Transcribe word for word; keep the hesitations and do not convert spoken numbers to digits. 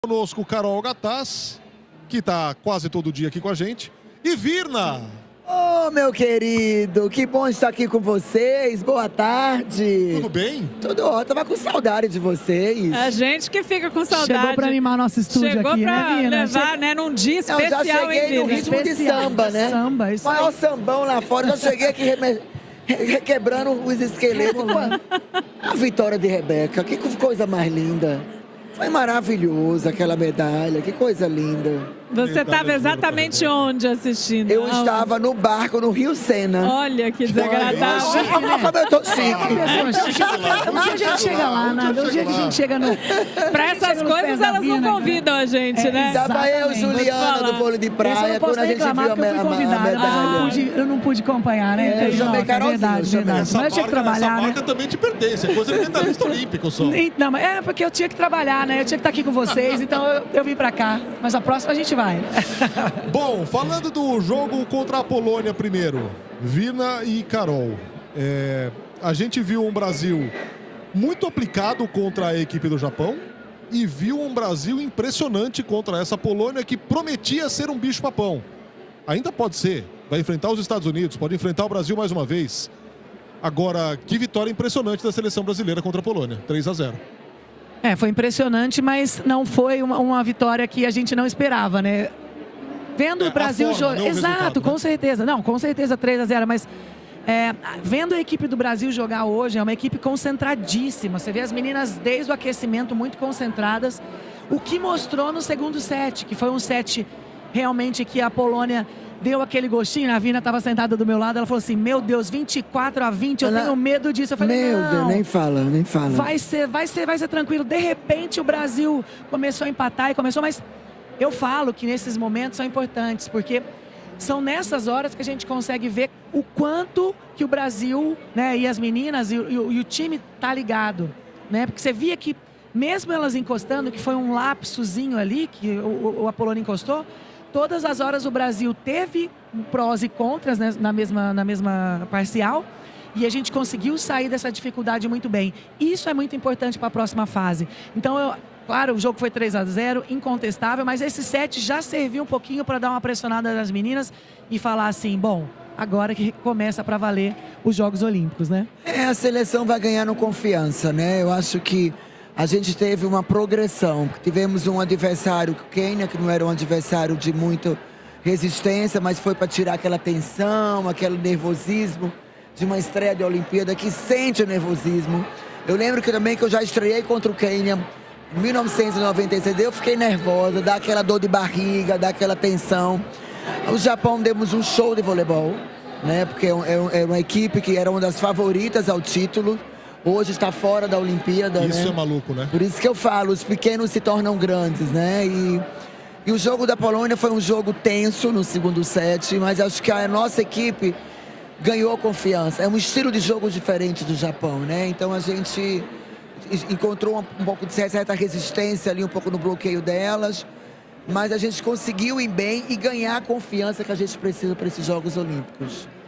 Conosco Carol Gataz, que está quase todo dia aqui com a gente, e Virna. Oh, meu querido, que bom estar aqui com vocês. Boa tarde. Tudo bem? Tudo ótimo, tava com saudade de vocês. A gente que fica com saudade. Chegou pra animar nosso estúdio Chegou aqui, pra né, Virna? levar, né, num dia especial, Eu já cheguei hein, no Virna? ritmo de Especial, samba, né? Samba, isso Maior aí. sambão lá fora, já cheguei aqui reme... requebrando os esqueletos. A vitória de Rebeca, que coisa mais linda. Foi maravilhoso aquela medalha, que coisa linda. Você estava exatamente onde assistindo? Eu Aonde? estava no barco no Rio Sena. Olha que desagradável. Olha como eu tô chique. Um dia a gente chega lá, nada. Um dia que a gente chega no... Pra essas coisas elas não convidam a gente, né? Tava eu, Exatamente. Juliana, do vôlei de Esse eu praia, não posso quando a gente reclamar viu a, porque eu me- fui a, a convidada, mas eu não medalha. pude, eu não pude acompanhar, né? É, Tem eu chamei Joca, Carolzinha, verdade, eu chamei. verdade. Essa Mas eu tinha que marca, essa trabalhar, né? marca também te pertence, é coisa de medalhista olímpico só. Não, mas é porque eu tinha que trabalhar, né? Eu tinha que estar aqui com vocês, então eu, eu vim pra cá. Mas a próxima a gente vai. Bom, falando do jogo contra a Polônia primeiro, Virna e Carol, é, a gente viu um Brasil muito aplicado contra a equipe do Japão e viu um Brasil impressionante contra essa Polônia que prometia ser um bicho-papão. Ainda pode ser, vai enfrentar os Estados Unidos, pode enfrentar o Brasil mais uma vez. Agora, que vitória impressionante da seleção brasileira contra a Polônia, três a zero. É, foi impressionante, mas não foi uma, uma vitória que a gente não esperava, né? Vendo É, o Brasil a forma, jogar. não o Exato, resultado, com né? certeza. Não, com certeza três a zero, mas é, vendo a equipe do Brasil jogar hoje, é uma equipe concentradíssima. Você vê as meninas desde o aquecimento muito concentradas. O que mostrou no segundo set, que foi um set realmente que a Polônia deu aquele gostinho. A Virna estava sentada do meu lado, ela falou assim: meu Deus, vinte e quatro a vinte, eu Ela- tenho medo disso. Eu falei, Meu não. Deus, nem fala, nem fala. Vai ser, vai ser, vai ser tranquilo. De repente o Brasil começou a empatar e começou, mas eu falo que nesses momentos são importantes, porque são nessas horas que a gente consegue ver o quanto que o Brasil, né, e as meninas e, o- e o- e o time tá ligado, né? Porque você via que mesmo elas encostando, que foi um lapsozinho ali que o, o, a Polônia encostou, todas as horas o Brasil teve prós e contras, né, na mesma, na mesma parcial. E a gente conseguiu sair dessa dificuldade muito bem. Isso é muito importante para a próxima fase. Então, eu, claro, o jogo foi três a zero, incontestável, mas esse set já serviu um pouquinho para dar uma pressionada nas meninas e falar assim, bom, agora que começa para valer os Jogos Olímpicos, né? É, a seleção vai ganhando confiança, né? Eu acho que a gente teve uma progressão. Tivemos um adversário, o Quênia, que não era um adversário de muita resistência, mas foi para tirar aquela tensão, aquele nervosismo de uma estreia de Olimpíada que sente o nervosismo. Eu lembro que também que eu já estreiei contra o Quênia em mil novecentos e noventa e seis, eu fiquei nervosa, dá aquela dor de barriga, dá aquela tensão. O Japão demos um show de voleibol, né? Porque é, um- é um- é uma equipe que era uma das favoritas ao título, hoje está fora da Olimpíada, Isso né? é maluco, né? Por isso que eu falo, os pequenos se tornam grandes, né? E, e o jogo da Polônia foi um jogo tenso no segundo set, mas acho que a nossa equipe ganhou confiança. É um estilo de jogo diferente do Japão, né? Então a gente encontrou um, um pouco de certa resistência ali, um pouco no bloqueio delas, mas a gente conseguiu ir bem e ganhar a confiança que a gente precisa para esses Jogos Olímpicos.